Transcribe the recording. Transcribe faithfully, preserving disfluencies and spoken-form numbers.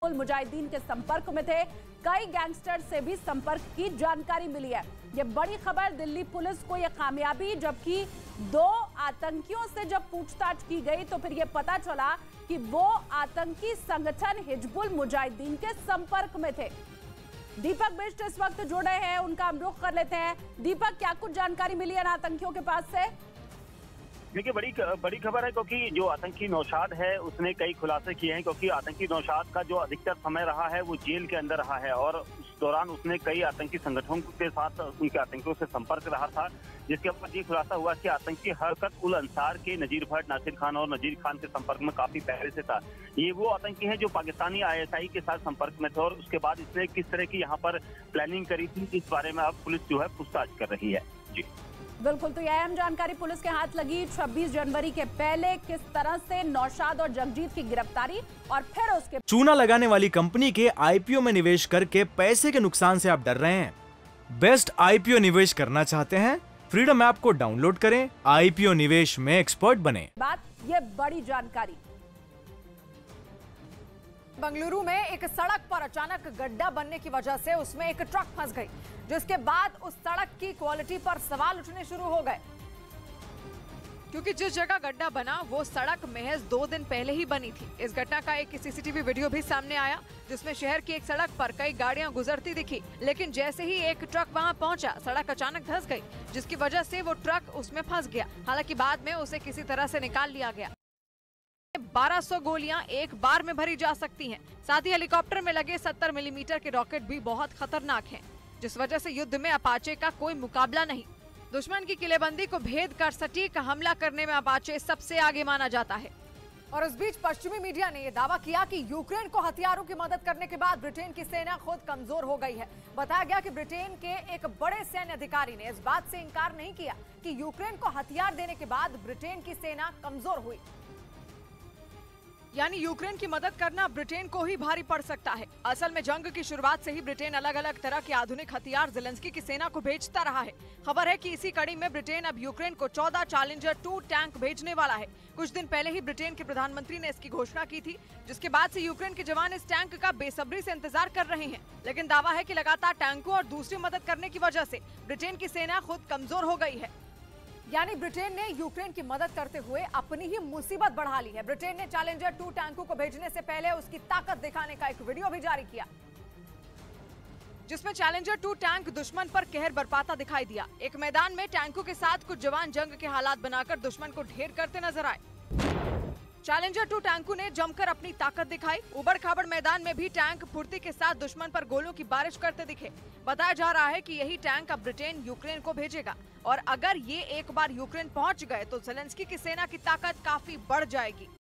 मुजाहिदीन के संपर्क में थे। कई गैंगस्टर से भी संपर्क की जानकारी मिली है। ये बड़ी खबर दिल्ली पुलिस को ये कामयाबी, जबकि दो आतंकियों से जब पूछताछ की गई तो फिर ये पता चला कि वो आतंकी संगठन हिजबुल मुजाहिदीन के संपर्क में थे। दीपक बिष्ट इस वक्त जुड़े हैं, उनका हम रुख कर लेते हैं। दीपक, क्या कुछ जानकारी मिली है आतंकियों के पास से? देखिए, बड़ी बड़ी खबर है, क्योंकि जो आतंकी नौशाद है उसने कई खुलासे किए हैं। क्योंकि आतंकी नौशाद का जो अधिकतर समय रहा है वो जेल के अंदर रहा है और उस दौरान उसने कई आतंकी संगठनों के साथ उनके आतंकियों से संपर्क रहा था, जिसके बाद ये खुलासा हुआ कि आतंकी हरकत उल अंसार के नजीर भट्ट, नासिर खान और नजीर खान के संपर्क में काफी पहले से था। ये वो आतंकी है जो पाकिस्तानी आई एस आई के साथ संपर्क में थे और उसके बाद इसने किस तरह की यहाँ पर प्लानिंग करी थी, इस बारे में अब पुलिस जो है पूछताछ कर रही है। जी बिल्कुल, तो यह अहम जानकारी पुलिस के हाथ लगी। छब्बीस जनवरी के पहले किस तरह से नौशाद और जगजीत की गिरफ्तारी और फिर उसके चूना लगाने वाली कंपनी के आई पी ओ में निवेश करके पैसे के नुकसान से आप डर रहे हैं? बेस्ट आई पी ओ निवेश करना चाहते हैं? फ्रीडम ऐप को डाउनलोड करें, आई पी ओ निवेश में एक्सपर्ट बने। बात ये बड़ी जानकारी। बंगलुरु में एक सड़क पर अचानक गड्ढा बनने की वजह से उसमें एक ट्रक फंस गई, जिसके बाद उस सड़क की क्वालिटी पर सवाल उठने शुरू हो गए, क्योंकि जिस जगह गड्ढा बना वो सड़क महज दो दिन पहले ही बनी थी। इस घटना का एक C C T V video भी सामने आया, जिसमें शहर की एक सड़क पर कई गाड़ियां गुजरती दिखी, लेकिन जैसे ही एक ट्रक वहां पहुंचा, सड़क अचानक धंस गई, जिसकी वजह से वो ट्रक उसमें फंस गया। हालांकि बाद में उसे किसी तरह से निकाल लिया गया। बारह सौ गोलियां एक बार में भरी जा सकती हैं। साथ ही हेलीकॉप्टर में लगे सत्तर मिलीमीटर के रॉकेट भी बहुत खतरनाक हैं, जिस वजह से युद्ध में अपाचे का कोई मुकाबला नहीं। दुश्मन की किलेबंदी को भेद कर सटीक हमला करने में अपाचे सबसे आगे माना जाता है। और इस बीच पश्चिमी मीडिया ने यह दावा किया कि यूक्रेन को हथियारों की मदद करने के बाद ब्रिटेन की सेना खुद कमजोर हो गई है। बताया गया कि ब्रिटेन के एक बड़े सैन्य अधिकारी ने इस बात से इनकार नहीं किया कि यूक्रेन को हथियार देने के बाद ब्रिटेन की सेना कमजोर हुई। यानी यूक्रेन की मदद करना ब्रिटेन को ही भारी पड़ सकता है। असल में जंग की शुरुआत से ही ब्रिटेन अलग अलग तरह के आधुनिक हथियार ज़ेलेंस्की की सेना को भेजता रहा है। खबर है कि इसी कड़ी में ब्रिटेन अब यूक्रेन को चौदह चैलेंजर टू टैंक भेजने वाला है। कुछ दिन पहले ही ब्रिटेन के प्रधानमंत्री ने इसकी घोषणा की थी, जिसके बाद से यूक्रेन के जवान इस टैंक का बेसब्री से इंतजार कर रहे हैं। लेकिन दावा है कि लगातार टैंकों और दूसरी मदद करने की वजह से ब्रिटेन की सेना खुद कमजोर हो गई है। यानी ब्रिटेन ने यूक्रेन की मदद करते हुए अपनी ही मुसीबत बढ़ा ली है। ब्रिटेन ने चैलेंजर टू टैंकों को भेजने से पहले उसकी ताकत दिखाने का एक वीडियो भी जारी किया, जिसमें चैलेंजर टू टैंक दुश्मन पर कहर बरपाता दिखाई दिया। एक मैदान में टैंकों के साथ कुछ जवान जंग के हालात बनाकर दुश्मन को ढेर करते नजर आए। चैलेंजर टू टैंकों ने जमकर अपनी ताकत दिखाई। उबड़ खाबड़ मैदान में भी टैंक फुर्ती के साथ दुश्मन पर गोलों की बारिश करते दिखे। बताया जा रहा है कि यही टैंक अब ब्रिटेन यूक्रेन को भेजेगा, और अगर ये एक बार यूक्रेन पहुंच गए तो ज़ेलेंस्की की सेना की ताकत काफी बढ़ जाएगी।